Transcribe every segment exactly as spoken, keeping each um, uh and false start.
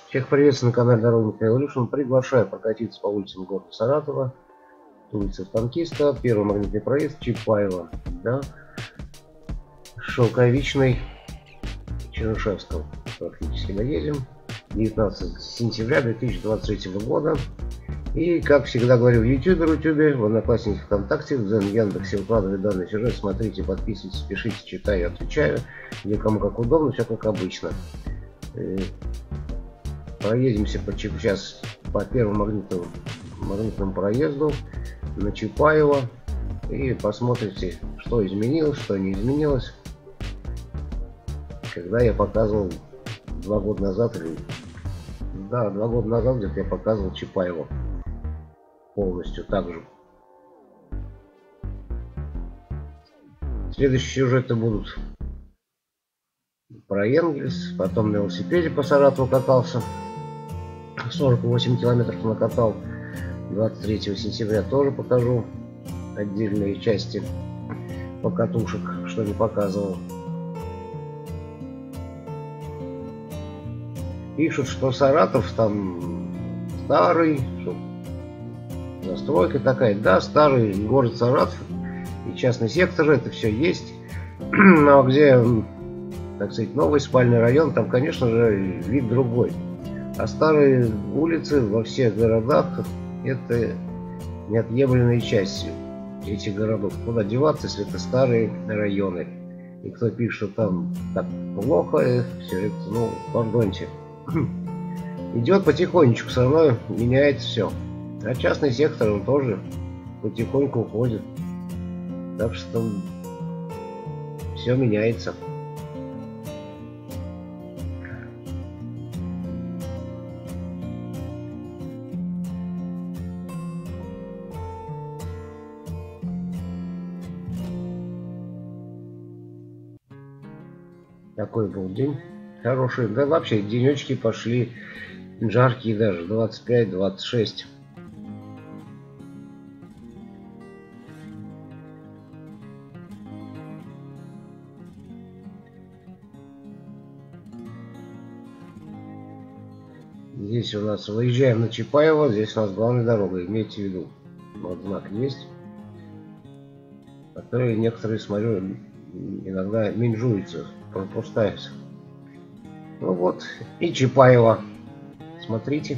Всех приветствую на канале Дорога Evolution. Приглашаю прокатиться по улицам города Саратова. Улица Танкиста, первый магнитный проезд, Чапаева, да? Шелковичный, Чернышевском практически доедем. девятнадцатого сентября две тысячи двадцать третьего года. И, как всегда говорю, в YouTube, Рутюбе, в Одноклассниках, ВКонтакте, в Дзен, Яндексе выкладываю данный сюжет. Смотрите, подписывайтесь, пишите, читаю, отвечаю. Где кому как удобно, все как обычно. Проедемся по, сейчас по первому магнитному, магнитному проезду на Чапаева и посмотрите, что изменилось, что не изменилось, когда я показывал два года назад, или да, два года назад где-то я показывал Чапаева полностью так же. Следующие сюжеты будут про Энгельс, потом на велосипеде по Саратову катался, сорок восемь километров накатал. Двадцать третьего сентября тоже покажу отдельные части покатушек, что не показывал. Пишут, что Саратов там старый, что застройка такая. Да, старый город Саратов и частный сектор, это все есть. Но где, так сказать, новый спальный район, там, конечно же, вид другой. А старые улицы во всех городах — это неотъемлемая часть этих городов. Куда деваться, если это старые районы? И кто пишет, что там так плохо, все это, ну, пардоньте. Идет потихонечку, со мной меняется все. А частный сектор, он тоже потихоньку уходит. Так что все меняется. Такой был день хороший. Да вообще денечки пошли жаркие даже. двадцать пять — двадцать шесть. Здесь у нас выезжаем на Чапаева. Здесь у нас главная дорога. Имейте в виду. Вот знак есть. Который некоторые, смотрю, иногда менжуются, пропускаются. Ну вот, и Чапаева. Смотрите.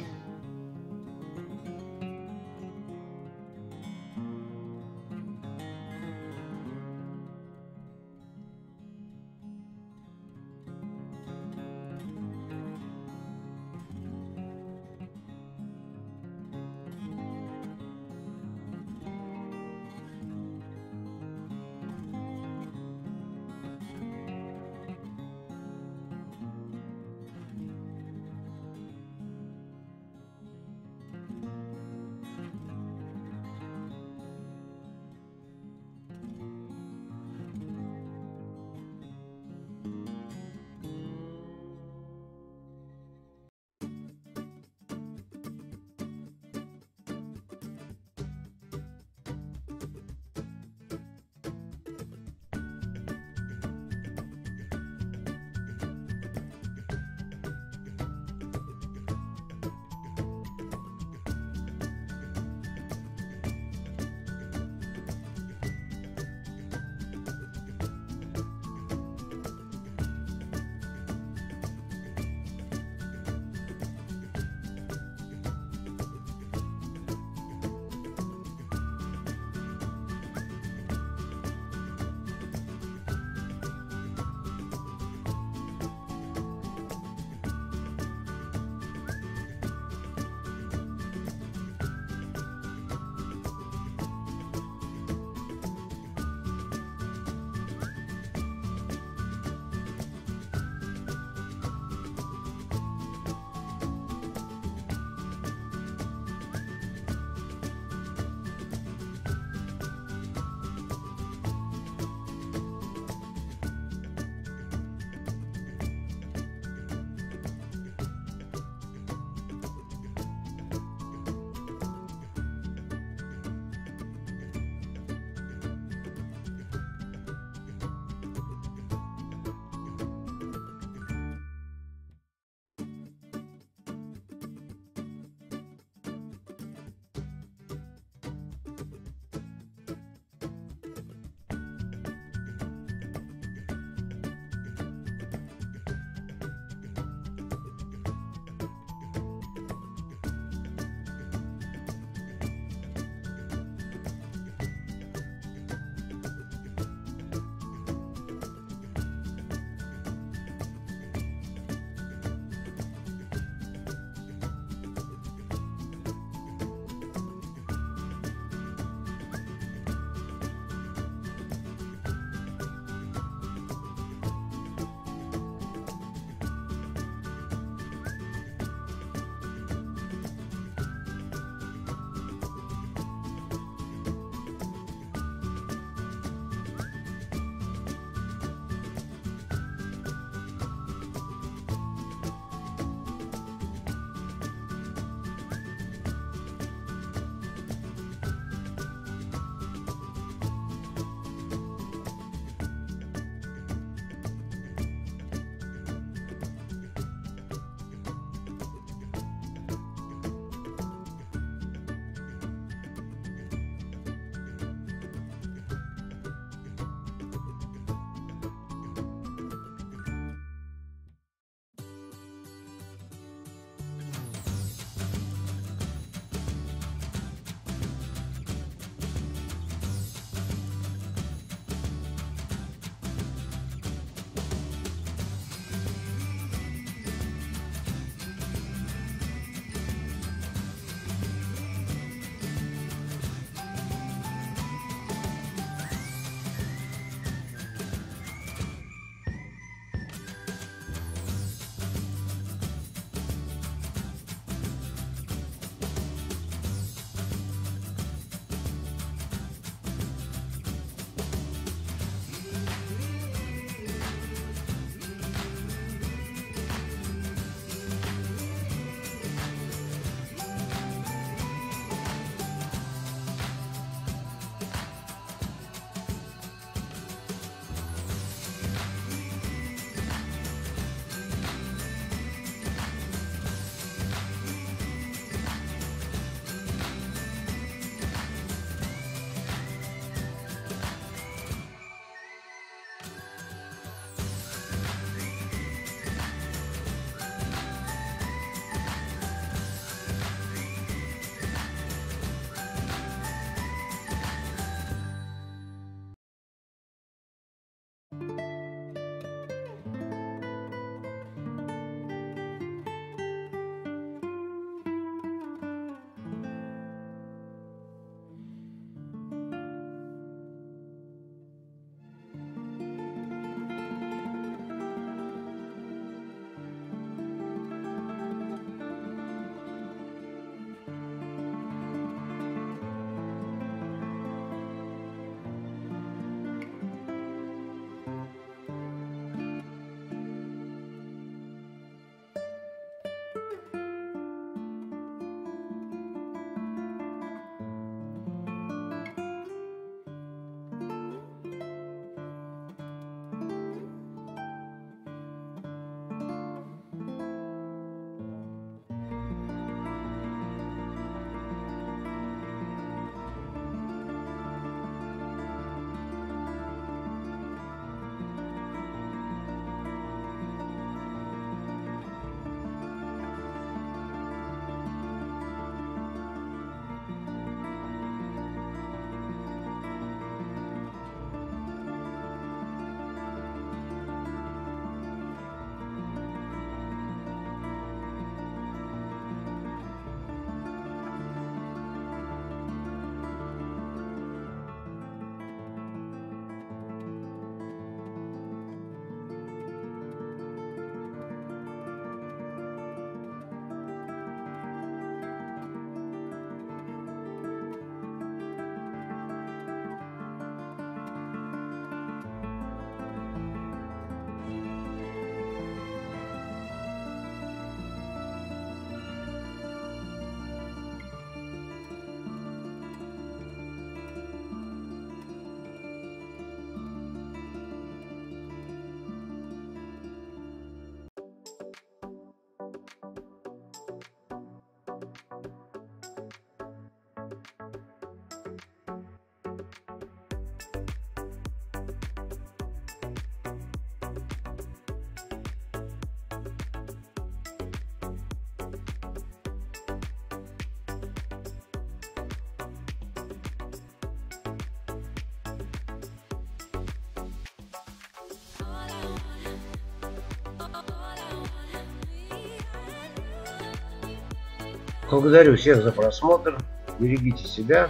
Благодарю всех за просмотр. Берегите себя.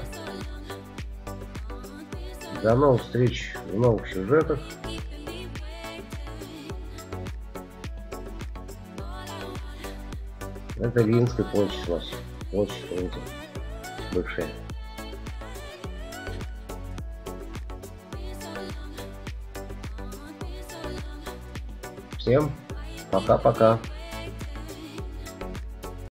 До новых встреч в новых сюжетах. Это Ленинская площадь у нас. Площадь фронта. Бывшая. Всем пока-пока.